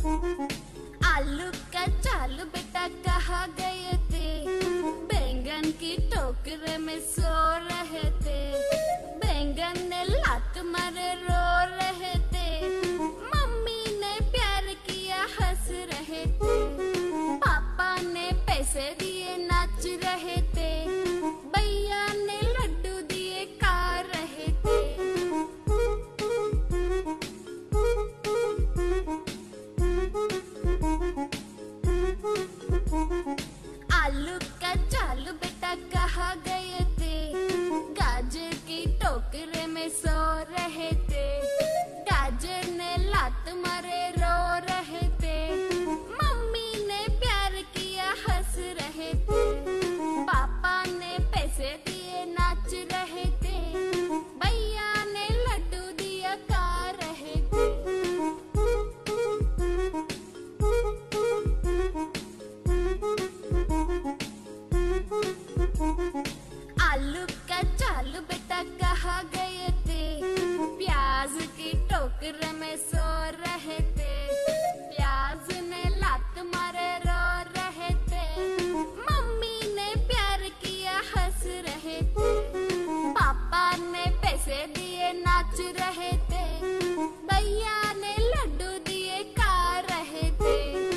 आलू का चालू बेटा कहाँ गए थे? बैंगन की टोकरे में सो रहे थे। बैंगन ने लात मारे रो रहे थे। मम्मी ने प्यार किया हंस रहे थे। पापा ने पैसे दिए नाच रहे थे। भैया ने लड्डू दिए खा रहे थे। आलू का चालू बेटा कहाँ गए थे? गाजर की टोकरे में सो रहे थे। गाजर ने लात मारे रो रहे थे। मम्मी ने प्यार किया हंस रहे थे। पापा ने पैसे दिए नाच रहे थे। भैया ने लड्डू दिया खा रहे थे। आलू का चालू बेटा कहाँ गए थे? प्याज की टोकरे में सो रहे थे। प्याज ने लात मारे रो रहे थे। मम्मी ने प्यार किया हंस रहे थे। पापा ने पैसे दिए नाच रहे थे। भैया ने लड्डू दिए खा रहे थे।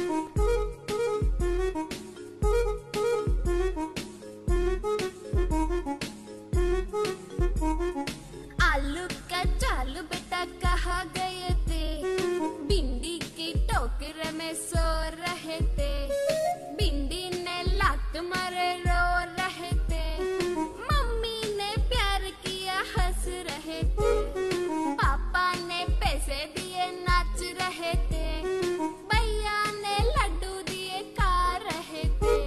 आलू का चालू बेटा कहाँ गए थे? भिंडी की टोकरे में सो रहे थे। भिंडी ने लात मारे रो रहे थे। मम्मी ने प्यार किया हंस रहे थे। पापा ने पैसे दिए नाच रहे थे। भैया ने लड्डू दिए खा रहे थे।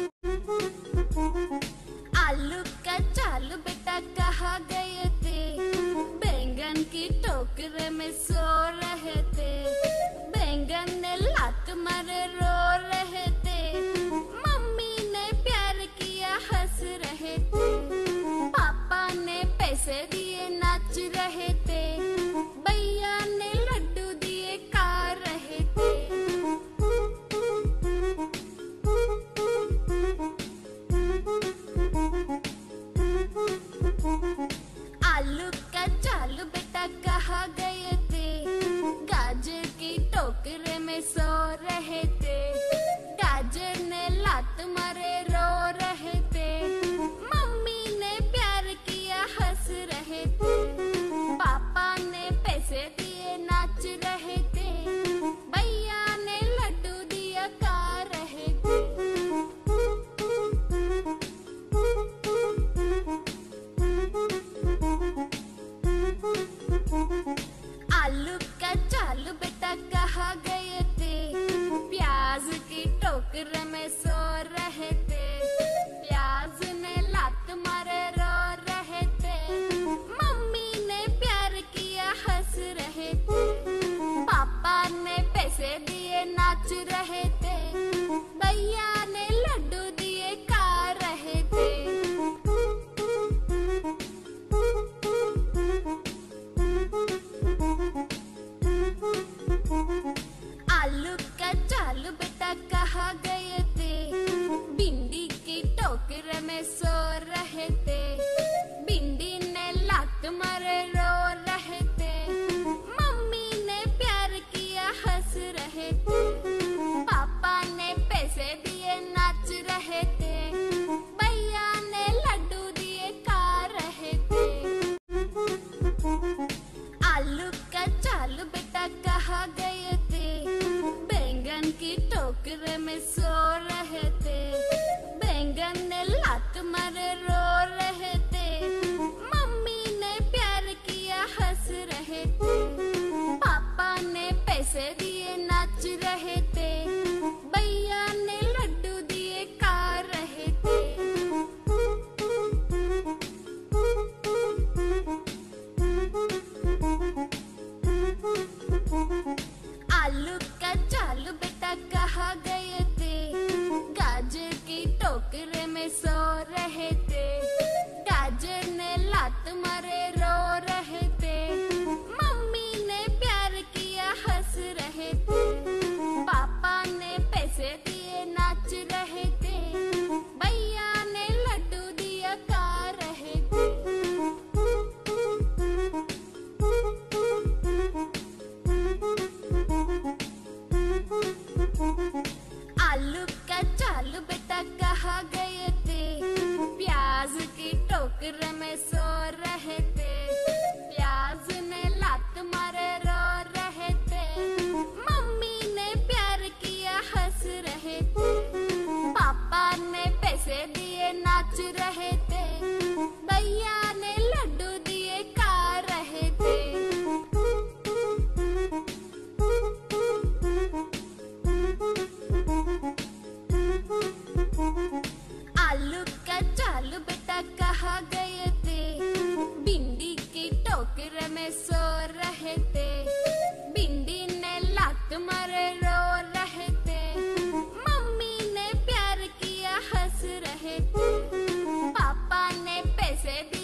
आलू का चालू बेटा कहाँ गए थे? बैंगन की टोकरे में सो रहे थे। बैंगन ने लात मारे रो रहे थे। मम्मी ने प्यार किया हंस रहे थे। पापा ने पैसे दिए नाच रहे थे। भैया ने लड्डू दिए खा रहे थे। आलू का चालू बेटा कहाँ गए थे? गाजर की टोकरे में सो रहे थे। गाजर ने लात मारे रो रहे थे। मम्मी ने प्यार किया हंस रहे थे। पापा ने पैसे दिए नाच रहे थे। भैया ने लड्डू दिया खा रहे थे। आलू का चालू बेटा कहाँ गए थे? प्याज की टोकरे में सो रहे थे। प्याज ने लात मारे रो रहे थे। मम्मी ने प्यार किया हंस रहे थे। पापा ने पैसे दिए नाच रहे थे। भैया ने लड्डू दिए खा रहे थे। आलू का चालू बेटा कहाँ गए थे? भिंडी की टोकरे में सो रहे थे। भिंडी ने लात मारे रो रहे थे। मम्मी ने प्यार किया हंस रहे थे। पापा ने पैसे दिए नाच रहे थे। भैया ने लड्डू दिए खा रहे थे। आलू का चालू बेटा कहाँ गए थे? बैंगन की टोकरे में सो रहे थे। बैंगन ने लात मारे रो रहे थे। मम्मी ने प्यार किया हंस रहे थे। पापा ने पैसे दिए नाच रहे थे। भैया ने लड्डू दिए खा रहे थे। आलू का चालू बेटा कहाँ गए थे? गाजर की टोकरे में सो रहे थे। गाजर ने लात मारे रो रहे थे। मम्मी ने प्यार किया हंस रहे थे। मारे रो रहे थे, मम्मी ने प्यार किया हंस रहे थे, पापा ने पैसे